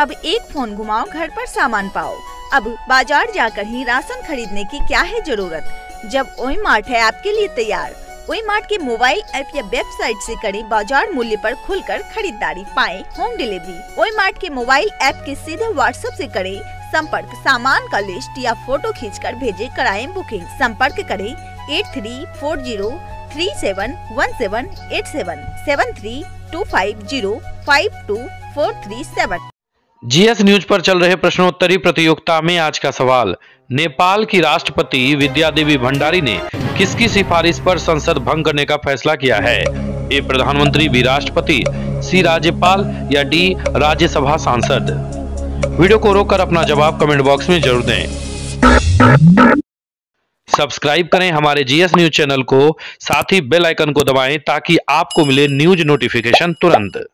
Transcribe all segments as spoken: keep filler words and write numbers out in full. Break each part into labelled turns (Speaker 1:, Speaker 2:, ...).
Speaker 1: अब एक फोन घुमाओ, घर पर सामान पाओ। अब बाजार जाकर ही राशन खरीदने की क्या है जरूरत, जब ओई मार्ट है आपके लिए तैयार। ओई मार्ट के मोबाइल ऐप या वेबसाइट से करें बाजार मूल्य पर खुलकर खरीदारी, पाएं होम डिलीवरी। ओई मार्ट के मोबाइल ऐप के सीधे व्हाट्सएप से करें संपर्क, सामान का लिस्ट या फोटो खींचकर भेजे, कराएं बुकिंग। संपर्क करें eight three four zero three seven one seven eight seven seven three two five zero five two four three seven.
Speaker 2: GS news पर चल रहे प्रश्नोत्तरी प्रतियोगिता में आज का सवाल, नेपाल की राष्ट्रपति विद्या देवी भंडारी ने किसकी सिफारिश पर संसद भंग करने का फैसला किया है? ए प्रधानमंत्री, बी राष्ट्रपति, सी राज्यपाल या डी राज्यसभा सांसद? वीडियो को रोककर अपना जवाब कमेंट बॉक्स में जरूर दें। सब्सक्राइब करें हमारे जीएस न्यूज चैनल को, साथ ही बेल आइकन को दबाएं ताकि आपको मिले न्यूज नोटिफिकेशन तुरंत।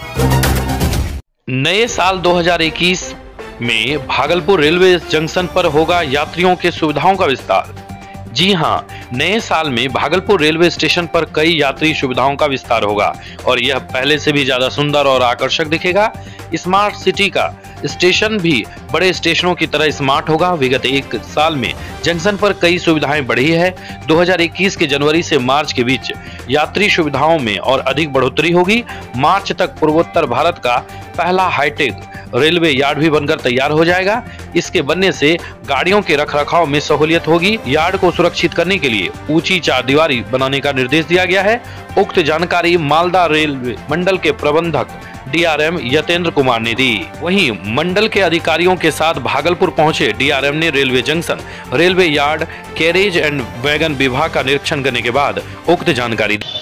Speaker 2: नए साल दो हज़ार इक्कीस में भागलपुर रेलवे जंक्शन पर होगा यात्रियों के सुविधाओं का विस्तार। जी हां, नए साल में भागलपुर रेलवे स्टेशन पर कई यात्री सुविधाओं का विस्तार होगा और यह पहले से भी ज्यादा सुंदर और आकर्षक दिखेगा। स्मार्ट सिटी का स्टेशन भी बड़े स्टेशनों की तरह स्मार्ट होगा। विगत एक साल में जंक्शन पर कई सुविधाएं बढ़ी है। दो हज़ार इक्कीस के जनवरी से मार्च के बीच यात्री सुविधाओं में और अधिक बढ़ोतरी होगी। मार्च तक पूर्वोत्तर भारत का पहला हाईटेक रेलवे यार्ड भी बनकर तैयार हो जाएगा। इसके बनने से गाड़ियों के रखरखाव में सहूलियत होगी। यार्ड को सुरक्षित करने के लिए ऊंची चारदीवारी बनाने का निर्देश दिया गया है। उक्त जानकारी मालदा रेलवे मंडल के प्रबंधक डीआरएम यतेंद्र कुमार ने दी। वहीं मंडल के अधिकारियों के साथ भागलपुर पहुंचे डीआरएम ने railway junction, railway yard, carriage and wagon विभाग का निरीक्षण करने के बाद उक्त जानकारी दी।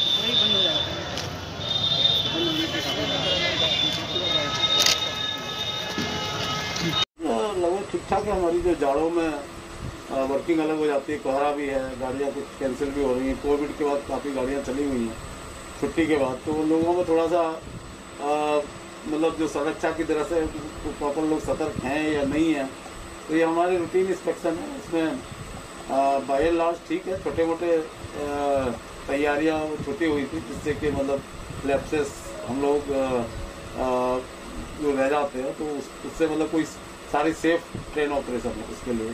Speaker 3: ठीक ठाक है। हमारी जो जाड़ों में वर्किंग अलग हो जाती है, कोहरा भी है, गाड़ियाँ कुछ कैंसिल भी हो रही हैं। कोविड के बाद काफ़ी गाड़ियाँ चली हुई हैं छुट्टी के बाद, तो लोगों में थोड़ा सा मतलब जो सुरक्षा की तरह से प्रॉपर लोग सतर्क हैं या नहीं हैं। तो ये हमारे रूटीन इंस्पेक्शन है, इसमें बाय एंड लार्ज ठीक है। छोटे मोटे तैयारियाँ छुट्टी हुई थी जिससे कि मतलब लैप्सेस हम लोग जो रह जाते हैं तो उससे मतलब कोई सारी सेफ ट्रेन ऑपरेशन है, उसके लिए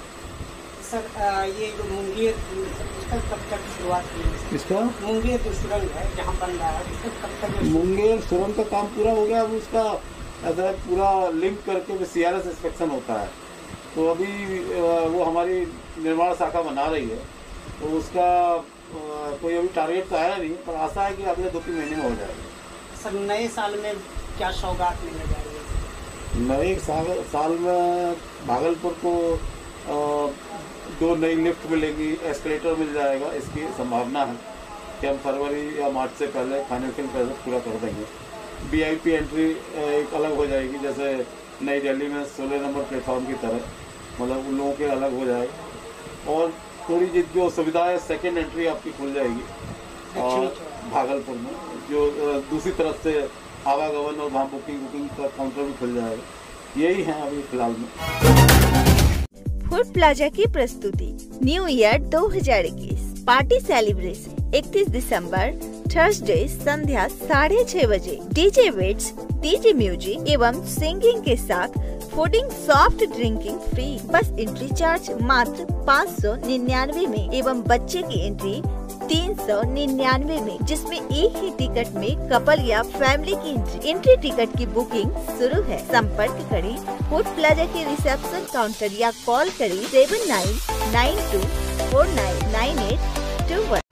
Speaker 4: सर आ, ये जो मुंगेर इसका कब तक शुरुआत हुई?
Speaker 3: इसका
Speaker 4: मुंगेर जो सुरंग है जहाँ बन रहा है, इसका कब तक?
Speaker 3: मुंगेर सुरंग का काम पूरा हो गया। अब उसका ऐसा पूरा लिंक करके सीआरएस इंस्पेक्शन होता है, तो अभी वो हमारी निर्माण शाखा बना रही है, तो उसका कोई अभी टारगेट तो आया नहीं, पर आशा है कि अगले दो तीन महीने में हो जाएगा।
Speaker 4: सर नए साल में क्या सौगात मिलने जा रही है?
Speaker 3: नए साल साल में भागलपुर को आ, दो नई लिफ्ट मिलेगी, एस्केलेटर मिल जाएगा। इसकी संभावना है कि हम फरवरी या मार्च से पहले फाइनेंशियल प्रोजेक्ट पूरा कर देंगे। वीआईपी एंट्री एक अलग हो जाएगी, जैसे नई दिल्ली में सोलह नंबर प्लेटफॉर्म की तरह, मतलब उन लोगों के अलग हो जाएगा। और थोड़ी जो सुविधा है, सेकेंड एंट्री आपकी खुल जाएगी और भागलपुर में जो दूसरी तरफ से आवागमन और वहाँ बुकिंग बुकिंग का काउंटर भी खुल जाएगा। यही है अभी फिलहाल में।
Speaker 1: फूड प्लाजा की प्रस्तुति न्यू ईयर दो हज़ार इक्कीस पार्टी सेलिब्रेशन इकतीस दिसंबर थर्सडे संध्या साढ़े छह बजे। डीजे वेट्स, डीजे म्यूजिक एवं सिंगिंग के साथ फूडिंग, सॉफ्ट ड्रिंकिंग फ्री। बस एंट्री चार्ज मात्र पाँच सौ निन्यानवे में एवं बच्चे की एंट्री तीन सौ निन्यानवे में, जिसमें एक ही टिकट में कपल या फैमिली की एंट्री। एंट्री टिकट की बुकिंग शुरू है। संपर्क करें फूड प्लाजा के रिसेप्शन काउंटर या कॉल करें seven nine nine two four nine nine eight two one.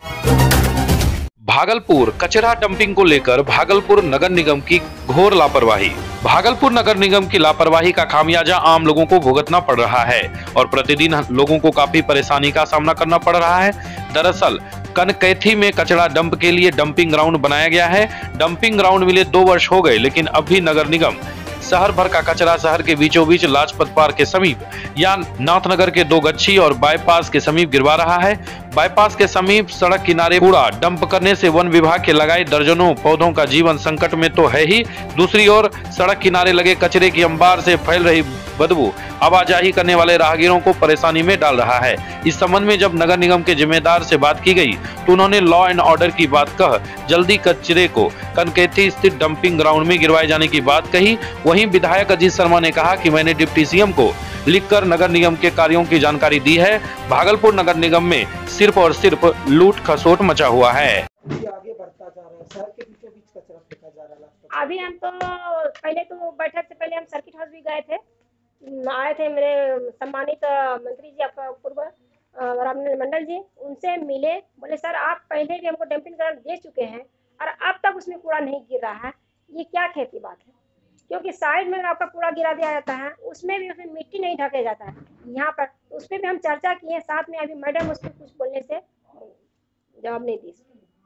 Speaker 2: Bhagalpur कचरा डंपिंग को लेकर भागलपुर नगर निगम की घोर लापरवाही। भागलपुर नगर निगम की लापरवाही का खामियाजा आम लोगों को भुगतना पड़ रहा है और प्रतिदिन लोगों को काफी परेशानी का सामना करना पड़ रहा है। दरअसल कनकैथी में कचरा डंप के लिए डंपिंग ग्राउंड बनाया गया है। डंपिंग ग्राउंड मिले दो वर्ष हो गए, लेकिन अब भी नगर निगम शहर भर का कचरा शहर के बीचों बीच लाजपत पार्क के समीप या नाथनगर के दो गच्छी और बाईपास के समीप गिरवा रहा है। बाईपास के समीप सड़क किनारे कूड़ा डंप करने से वन विभाग के लगाए दर्जनों पौधों का जीवन संकट में तो है ही, दूसरी ओर सड़क किनारे लगे कचरे की अंबार से फैल रही बदबू आवाजाही करने वाले राहगीरों को परेशानी में डाल रहा है। इस संबंध में जब नगर निगम के जिम्मेदार से बात की गई तो उन्होंने लॉ एंड ऑर्डर की बात कह जल्दी कचरे को कनकैथी स्थित डंपिंग ग्राउंड में गिरवाए जाने की बात कही। वहीं विधायक अजीत शर्मा ने कहा कि मैंने डिप्टी सीएम को लिखकर नगर निगम के कार्यों की जानकारी दी है। भागलपुर नगर निगम में सिर्फ और सिर्फ लूट खसोट मचा हुआ है।
Speaker 4: आगे बढ़ता जा रहा है, शहर के बीचों बीच कचरा फेंका जा रहा है।
Speaker 5: अभी हम तो पहले तो बैठक से पहले हम सर्किट हाउस भी गए थे, आए थे मेरे सम्मानित मंत्री जी आपका पूर्व रामनिल मंडल जी, उनसे मिले, बोले सर आप पहले भी हमको डंपिंग ग्राउंड दे चुके हैं और अब तक उसमें कूड़ा नहीं गिर रहा है, ये क्या खेती बात है? क्योंकि साइड में आपका कूड़ा गिरा दिया जाता है, उसमें भी उसमें मिट्टी नहीं ढके जाता है। यहाँ पर उस पर भी हम चर्चा किए, साथ में अभी मैडम उसको कुछ बोलने से जवाब नहीं दी।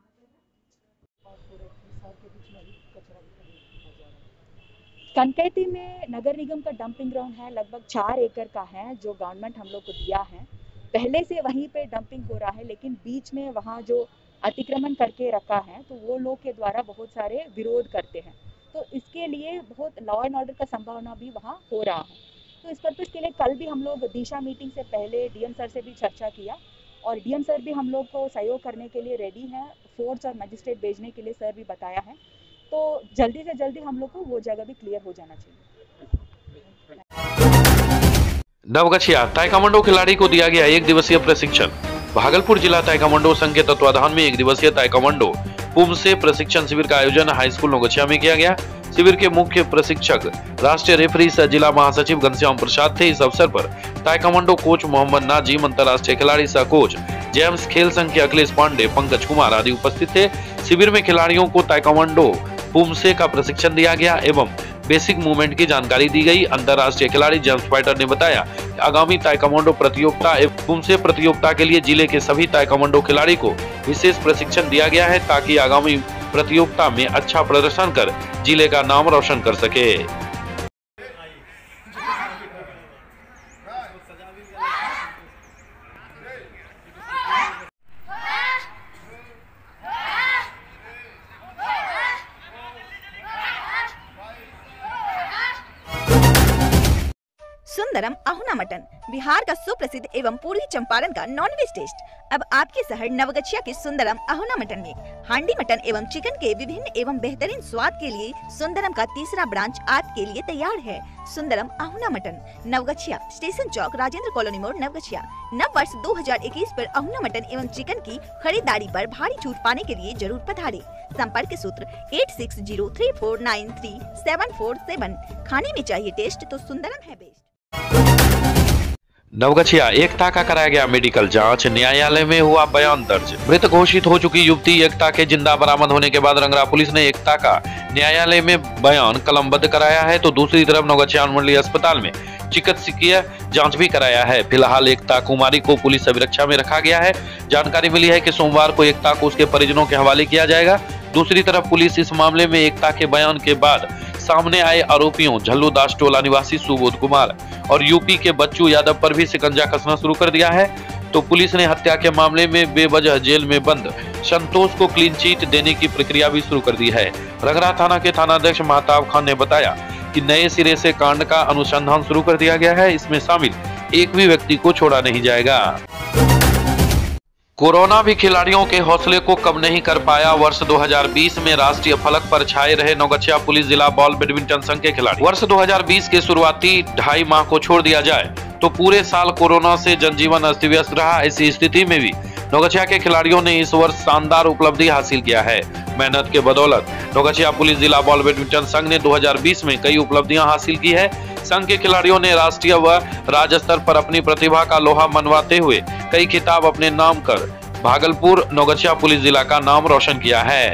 Speaker 6: कनकैथी में नगर निगम का डंपिंग ग्राउंड है, लगभग चार एकड़ का है, जो गवर्नमेंट हम लोग को दिया है। पहले से वहीं पे डंपिंग हो रहा है, लेकिन बीच में वहाँ जो अतिक्रमण करके रखा है तो वो लोग के द्वारा बहुत सारे विरोध करते हैं, तो इसके लिए बहुत लॉ एंड ऑर्डर का संभावना भी वहाँ हो रहा है। तो इस पर्पज़ के लिए कल भी हम लोग दिशा मीटिंग से पहले डीएम सर से भी चर्चा किया और डीएम सर भी हम लोग को सहयोग करने के लिए रेडी हैं, फोर्स और मजिस्ट्रेट भेजने के लिए सर भी बताया है। तो जल्दी से जल्दी हम लोग को वो जगह भी क्लियर हो जाना चाहिए।
Speaker 2: नवगछिया ताइक्वांडो खिलाड़ी को दिया गया एक दिवसीय प्रशिक्षण। भागलपुर जिला ताइक्वांडो संघ के तत्वाधान में एक दिवसीय ताइक्वांडो पुमसे प्रशिक्षण शिविर का आयोजन हाई स्कूल नवगछिया में किया गया। शिविर के मुख्य प्रशिक्षक राष्ट्रीय रेफरी सह जिला महासचिव घनश्याम प्रसाद थे। इस अवसर पर ताइक्वांडो कोच मोहम्मद नाजिम, अंतर्राष्ट्रीय खिलाड़ी सह कोच जेम्स, खेल संघ के अखिलेश पांडे, पंकज कुमार आदि उपस्थित थे। शिविर में खिलाड़ियों को ताइक्वांडो पुमसे का प्रशिक्षण दिया गया एवं बेसिक मूवमेंट की जानकारी दी गई। अंतर्राष्ट्रीय खिलाड़ी जेम्स फाइटर ने बताया कि आगामी ताइक्वांडो प्रतियोगिता एवं पुमसे प्रतियोगिता के लिए जिले के सभी ताइक्वांडो खिलाड़ी को विशेष प्रशिक्षण दिया गया है ताकि आगामी प्रतियोगिता में अच्छा प्रदर्शन कर जिले का नाम रोशन कर सके।
Speaker 1: सुंदरम अहुना मटन, बिहार का सुप्रसिद्ध एवं पूर्वी चंपारण का नॉनवेज टेस्ट अब आपके शहर नवगछिया के सुंदरम अहुना मटन में। हांडी मटन एवं चिकन के विभिन्न एवं बेहतरीन स्वाद के लिए सुंदरम का तीसरा ब्रांच आपके लिए तैयार है। Sundaram Ahuna mutton, Naugachia, station chowk, Rajendra colony मोड़, नवगछिया। नव वर्ष दो हजार इक्कीस पर अहुना मटन एवं चिकन की खरीदारी पर भारी छूट पाने के लिए जरूर पधारें। संपर्क सूत्र eight six zero three four nine three seven four seven. खाने में चाहिए टेस्ट तो सुंदरम है बेस्ट।
Speaker 2: नवगछिया एकता का कराया गया मेडिकल जांच, न्यायालय में हुआ बयान दर्ज। मृत घोषित हो चुकी युवती एकता के जिंदा बरामद होने के बाद रंगरा पुलिस ने एकता का न्यायालय में बयान कलमबद्ध कराया है, तो दूसरी तरफ नवगछिया अनुमंडलीय अस्पताल में चिकित्सकीय जांच भी कराया है। फिलहाल एकता कुमारी को पुलिस अभिरक्षा में रखा गया है। जानकारी मिली है कि सोमवार को एकता को उसके परिजनों के हवाले किया जाएगा। दूसरी तरफ पुलिस इस मामले में एकता के बयान के बाद सामने आए आरोपियों झल्लू दास टोला निवासी सुबोध कुमार और यूपी के बच्चू यादव पर भी शिकंजा कसना शुरू कर दिया है। तो पुलिस ने हत्या के मामले में बेवजह जेल में बंद संतोष को क्लीन चिट देने की प्रक्रिया भी शुरू कर दी है। रंगरा थाना के थानाध्यक्ष महताब खान ने बताया कि नए सिरे से कांड का अनुसंधान शुरू कर दिया गया है। इसमें शामिल एक भी व्यक्ति को छोड़ा नहीं जाएगा। कोरोना भी खिलाड़ियों के हौसले को कम नहीं कर पाया। वर्ष दो हज़ार बीस में राष्ट्रीय फलक पर छाए रहे नवगछिया पुलिस जिला बॉल बैडमिंटन संघ के खिलाड़ी। वर्ष दो हज़ार बीस के शुरुआती ढाई माह को छोड़ दिया जाए तो पूरे साल कोरोना से जनजीवन अस्त व्यस्त रहा। ऐसी स्थिति में भी नवगछिया के खिलाड़ियों ने इस वर्ष शानदार उपलब्धि हासिल किया है। मेहनत के बदौलत नवगछिया पुलिस जिला बॉल बैडमिंटन संघ ने दो हज़ार बीस में कई उपलब्धियां हासिल की है। संघ के खिलाड़ियों ने राष्ट्रीय व राज्य स्तर पर अपनी प्रतिभा का लोहा मनवाते हुए कई खिताब अपने नाम कर भागलपुर नवगछिया पुलिस जिला का नाम रोशन किया है।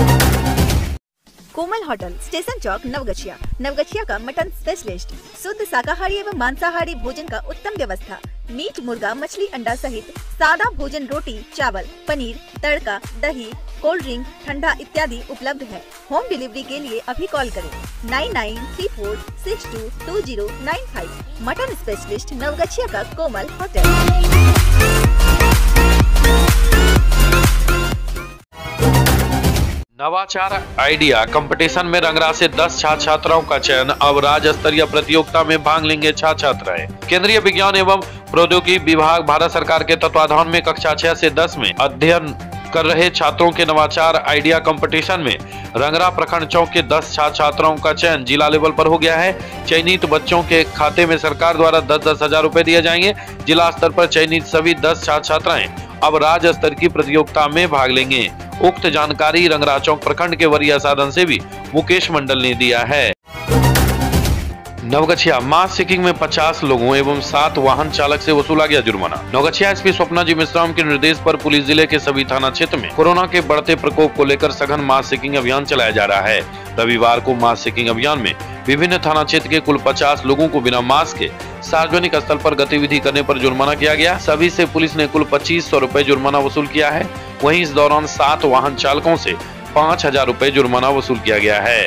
Speaker 1: Komal hotel, station chowk, Naugachia. नवगछिया का मटन स्पेशलिस्ट, शुद्ध शाकाहारी एवं मांसाहारी भोजन का उत्तम व्यवस्था। मीट, मुर्गा, मछली, अंडा सहित सादा भोजन, रोटी, चावल, पनीर, तड़का, दही, कोल्ड ड्रिंक, ठंडा इत्यादि उपलब्ध है। होम डिलीवरी के लिए अभी कॉल करें nine nine three four six two two zero nine five. Mutton specialist Naugachia का कोमल होटल।
Speaker 2: नवाचार आइडिया कंपटीशन में रंगरा से दस छात्र छात्राओं का चयन। अब राज्य स्तरीय प्रतियोगिता में भाग लेंगे छात्र छात्राएं। केंद्रीय विज्ञान एवं प्रौद्योगिकी विभाग भारत सरकार के तत्वाधान में कक्षा छह से दस में अध्ययन कर रहे छात्रों के नवाचार आइडिया कंपटीशन में रंगरा प्रखंड चौक के दस छात्र छात्राओं का चयन जिला लेवल पर हो गया है। चयनित बच्चों के खाते में सरकार द्वारा दस दस हजार रूपए दिए जाएंगे। जिला स्तर पर चयनित सभी दस छात्र छात्राएं अब राज्य स्तर की प्रतियोगिता में भाग लेंगे। उक्त जानकारी रंगरा चौक प्रखंड के वरीय साधन से भी मुकेश मंडल ने दिया है। नवगछिया मास चेकिंग में पचास लोगों एवं सात वाहन चालक से वसूला गया जुर्माना। नवगछिया एसपी स्वप्ना जी मिश्राम के निर्देश पर पुलिस जिले के सभी थाना क्षेत्र में कोरोना के बढ़ते प्रकोप को लेकर सघन मास चेकिंग अभियान चलाया जा रहा है। रविवार को मास चेकिंग अभियान में विभिन्न थाना क्षेत्र के कुल पचास लोगों को बिना मास्क के सार्वजनिक स्थल पर गतिविधि करने पर जुर्माना किया गया। सभी से पुलिस ने कुल पच्चीस सौ रूपए जुर्माना वसूल किया है। वहीं इस दौरान सात वाहन चालकों से पाँच हजार रूपए जुर्माना वसूल किया गया है।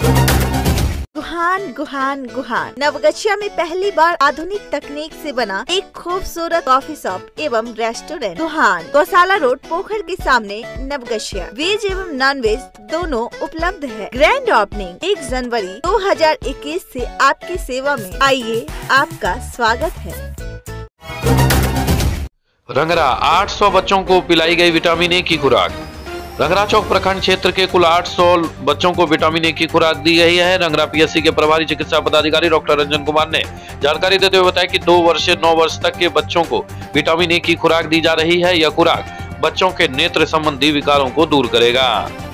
Speaker 1: गुहान गुहान गुहान नवगछिया में पहली बार आधुनिक तकनीक से बना एक खूबसूरत कॉफी शॉप एवं रेस्टोरेंट गुहान गौशाला रोड पोखर के सामने नवगछिया। वेज एवं नॉन वेज दोनों उपलब्ध है। ग्रैंड ओपनिंग एक जनवरी दो हजार इक्कीस से आपकी सेवा में। आइए, आपका स्वागत है।
Speaker 2: रंगरा आठ सौ बच्चों को पिलाई गई विटामिन ए की खुराक। रंगरा चौक प्रखंड क्षेत्र के कुल आठ सौ बच्चों को विटामिन ए की खुराक दी गई है। रंगरा पीएससी के प्रभारी चिकित्सा पदाधिकारी डॉक्टर रंजन कुमार ने जानकारी देते हुए बताया कि दो वर्ष से नौ वर्ष तक के बच्चों को विटामिन ए की खुराक दी जा रही है। यह खुराक बच्चों के नेत्र संबंधी विकारों को दूर करेगा।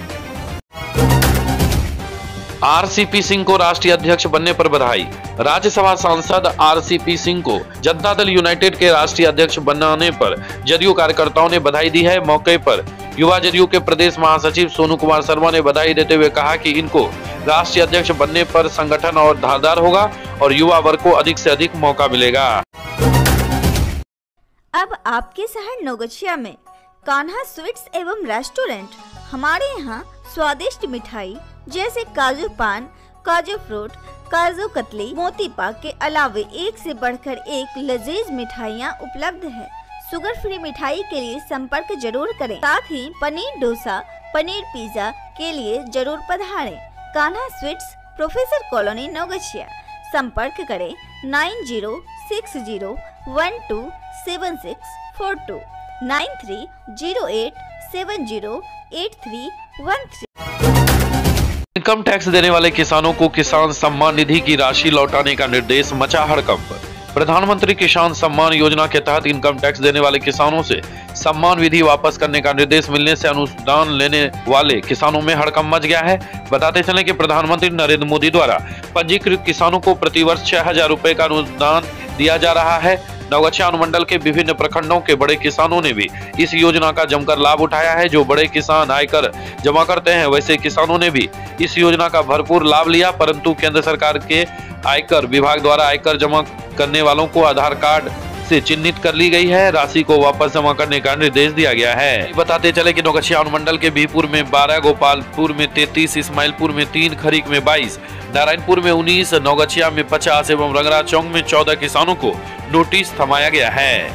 Speaker 2: आरसीपी सिंह को राष्ट्रीय अध्यक्ष बनने पर बधाई। राज्यसभा सांसद आरसीपी सिंह को जनता दल यूनाइटेड के राष्ट्रीय अध्यक्ष बनाने पर जदयू कार्यकर्ताओं ने बधाई दी है। मौके पर युवा जदयू के प्रदेश महासचिव सोनू कुमार शर्मा ने बधाई देते हुए कहा कि इनको राष्ट्रीय अध्यक्ष बनने पर संगठन और धारदार होगा और युवा वर्ग को अधिक से अधिक मौका मिलेगा।
Speaker 1: अब आपके शहर नवगछिया में कान्हा स्वीट्स एवं रेस्टोरेंट। हमारे यहाँ स्वादिष्ट मिठाई जैसे काजू पान, काजू फ्रूट, काजू कतली, मोती पाक के अलावे एक से बढ़कर एक लजीज मिठाइयाँ उपलब्ध है। शुगर फ्री मिठाई के लिए संपर्क जरूर करें। साथ ही पनीर डोसा, पनीर पिज्जा के लिए जरूर पधारें। Kanha sweets, professor colony, Naugachia. संपर्क करें nine zero six zero one two seven six four two, nine three zero eight seven zero eight three one three.
Speaker 2: Income tax देने वाले किसानों को किसान सम्मान निधि की राशि लौटाने का निर्देश, मचा हड़कंप। प्रधानमंत्री किसान सम्मान योजना के तहत इनकम टैक्स देने वाले किसानों से सम्मान विधि वापस करने का निर्देश मिलने से अनुदान लेने वाले किसानों में हड़कंप मच गया है। बताते चले कि प्रधानमंत्री नरेंद्र मोदी द्वारा पंजीकृत किसानों को प्रतिवर्ष छह हजार रूपए का अनुदान दिया जा रहा है। नवगछिया अनुमंडल के विभिन्न प्रखंडों के बड़े किसानों ने भी इस योजना का जमकर लाभ उठाया है। जो बड़े किसान आयकर जमा करते हैं, वैसे किसानों ने भी इस योजना का भरपूर लाभ लिया, परंतु केंद्र सरकार के आयकर विभाग द्वारा आयकर जमा करने वालों को आधार कार्ड से चिन्हित कर ली गई है। राशि को वापस जमा करने का निर्देश दिया गया है। बताते चले कि नवगछिया अनुमंडल के बीपुर में बारह, गोपालपुर में तैंतीस, इस्माइलपुर में तीन, खरीक में बाईस, नारायणपुर में उन्नीस, नवगछिया में पचास एवं रंगरा चौक में चौदह किसानों को नोटिस थमाया गया है।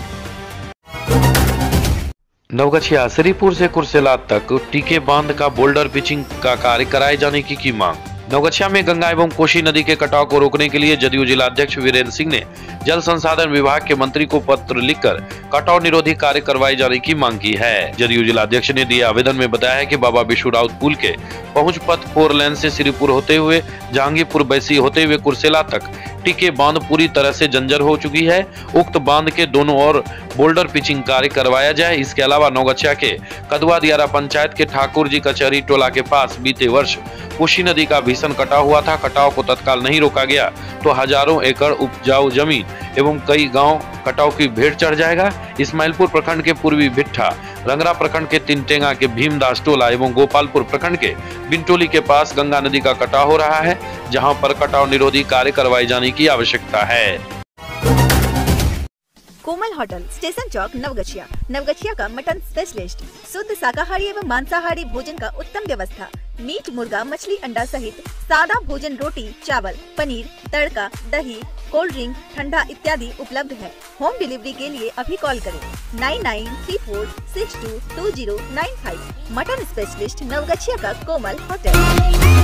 Speaker 2: नवगछिया श्रीपुर से कुर्सेला तक टीके बांध का बोल्डर पिचिंग का कार्य कराए जाने की की मांग। नवगछिया में गंगा एवं कोसी नदी के कटाव को रोकने के लिए जदयू जिला अध्यक्ष वीरेंद्र सिंह ने जल संसाधन विभाग के मंत्री को पत्र लिखकर कटाव निरोधी कार्य करवाए जाने की मांग की है। जदयू जिला अध्यक्ष ने दिए आवेदन में बताया है कि बाबा विशु राउत पुल के पहुंच पथ फोर लेन से श्रीपुर होते हुए जहांगीरपुर बैसी होते हुए कुर्सेला तक टीके बांध पूरी तरह से जंजर हो चुकी है। उक्त बांध के दोनों ओर बोल्डर पिचिंग कार्य करवाया जाए। इसके अलावा नवगछिया के कदवा दियारा पंचायत के ठाकुर जी कचहरी टोला के पास बीते वर्ष कोसी नदी का भीषण कटाव हुआ था। कटाव को तत्काल नहीं रोका गया तो हजारों एकड़ उपजाऊ जमीन एवं कई गांव कटाव की भेंट चढ़ जाएगा। इस्माइलपुर प्रखंड के पूर्वी भिट्ठा, रंगरा प्रखंड के तिनटेंगा के भीमदास टोला एवं गोपालपुर प्रखंड के बिनटोली के पास गंगा नदी का कटाव हो रहा है, जहां पर कटाव निरोधी कार्य करवाए जाने की आवश्यकता है।
Speaker 1: Komal hotel, station chowk, Naugachia. नवगछिया का मटन स्पेशलिस्ट, शुद्ध शाकाहारी एवं मांसाहारी भोजन का उत्तम व्यवस्था। मीट, मुर्गा, मछली, अंडा सहित सादा भोजन, रोटी, चावल, पनीर, तड़का, दही, कोल्ड ड्रिंक, ठंडा इत्यादि उपलब्ध है। होम डिलीवरी के लिए अभी कॉल करें nine nine three four six two two zero nine five. Mutton specialist Naugachia का कोमल होटल।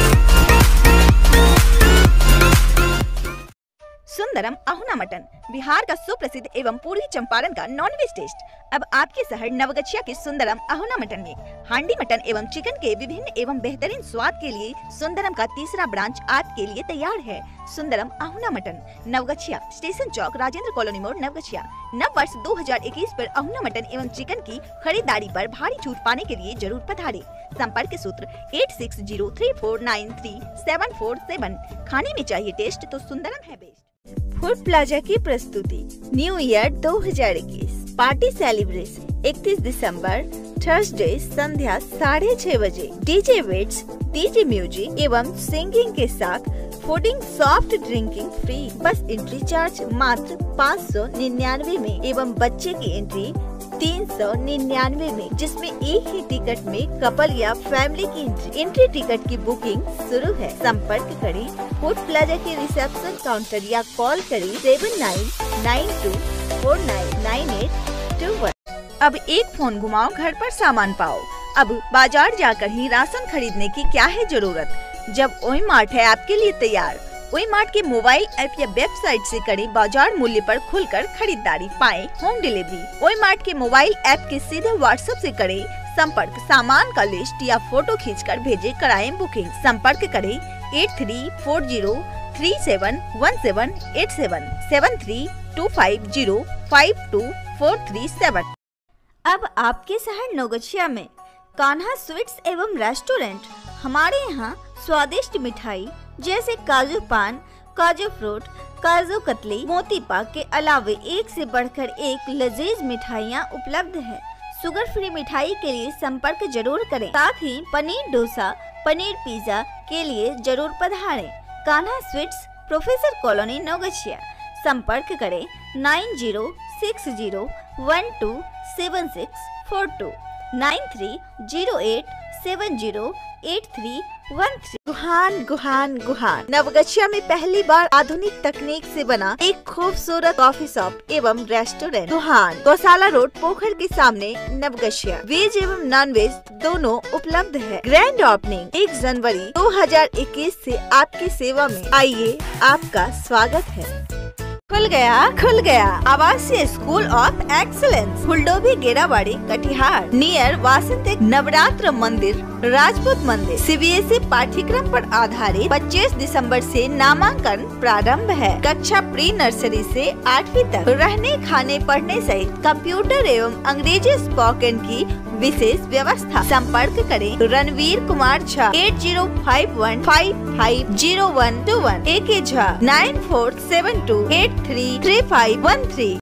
Speaker 1: सुंदरम अहुना मटन बिहार का सुप्रसिद्ध एवं पूर्वी चंपारण का नॉनवेज टेस्ट अब आपके शहर नवगछिया के सुंदरम अहुना मटन में। हांडी मटन एवं चिकन के विभिन्न एवं बेहतरीन स्वाद के लिए सुंदरम का तीसरा ब्रांच आपके लिए तैयार है। Sundaram Ahuna mutton, Naugachia, station chowk, Rajendra colony मोड़, नवगछिया। नव वर्ष दो हज़ार इक्कीस पर अहुना मटन एवं चिकन की खरीदारी पर भारी छूट पाने के लिए जरूर पधारें। संपर्क सूत्र eight six zero three four nine three seven four seven. खाने में चाहिए टेस्ट तो सुंदरम है बेस्ट।
Speaker 7: फूड प्लाजा की प्रस्तुति न्यू ईयर दो हज़ार इक्कीस पार्टी सेलिब्रेशन इकतीस दिसंबर थर्सडे संध्या साढ़े छह बजे डीजे वेट्स, डीजे म्यूजिक एवं सिंगिंग के साथ फूडिंग सॉफ्ट ड्रिंकिंग फ्री। बस एंट्री चार्ज मात्र पाँच सौ निन्यानवे में एवं बच्चे की एंट्री तीन सौ निन्यानवे में, जिसमें एक ही टिकट में कपल या फैमिली की एंट्री। एंट्री टिकट की बुकिंग शुरू है। संपर्क करें फूड प्लाजा के रिसेप्शन काउंटर या कॉल करें seven nine nine two four nine nine eight two one.
Speaker 1: अब एक फोन घुमाओ, घर पर सामान पाओ। अब बाजार जाकर ही राशन खरीदने की क्या है जरूरत, जब ओई मार्ट है आपके लिए तैयार। ओई मार्ट के मोबाइल ऐप या वेबसाइट से करें बाजार मूल्य पर खुलकर खरीदारी, पाएं होम डिलीवरी। ओई मार्ट के मोबाइल ऐप के सीधे व्हाट्सएप से करें संपर्क, सामान का लिस्ट या फोटो खींचकर भेजे, कराएं बुकिंग। संपर्क करें eight three four zero three seven one seven eight seven seven three two five zero five two four three seven.
Speaker 7: अब आपके शहर नवगछिया में कान्हा स्वीट्स एवं रेस्टोरेंट। हमारे यहाँ स्वादिष्ट मिठाई जैसे काजू पान, काजू फ्रूट, काजू कतली, मोती पाक के अलावे एक से बढ़कर एक लजीज मिठाइयाँ उपलब्ध है। शुगर फ्री मिठाई के लिए संपर्क जरूर करें। साथ ही पनीर डोसा, पनीर पिज्जा के लिए जरूर पधारें। Kanha sweets, professor colony, Naugachia. संपर्क करें nine zero six zero one two seven six four two nine three zero eight seven zero eight three one three.
Speaker 1: Guhan Guhan Guhan Naugachia में पहली बार आधुनिक तकनीक से बना एक खूबसूरत कॉफी शॉप एवं रेस्टोरेंट। गुहान गौशाला रोड, पोखर के सामने, नवगछिया। वेज एवं नॉन वेज दोनों उपलब्ध है। ग्रैंड ओपनिंग एक जनवरी दो हज़ार इक्कीस से आपकी सेवा में। आइए, आपका स्वागत है। खुल गया खुल गया आवासीय school of excellence, Phuldobhi, Gerabari, Katihar, near वासंतिक नवरात्र मंदिर, राजपूत मंदिर। सीबीएसई पाठ्यक्रम पर आधारित पच्चीस दिसंबर से नामांकन प्रारंभ है। कक्षा प्री नर्सरी से आठवीं तक। रहने, खाने, पढ़ने सहित कंप्यूटर एवं अंग्रेजी स्पोकन की विशेष व्यवस्था। संपर्क करें Ranveer Kumar Jha eight zero five one five five zero one two one. A K Jha nine four seven two eight three three five one three.